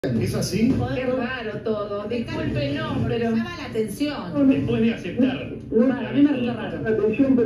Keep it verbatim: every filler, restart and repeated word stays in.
¿Es así? Qué raro todo. Disculpe, no, pero llama la atención. Después de aceptar. Para mí me resulta raro.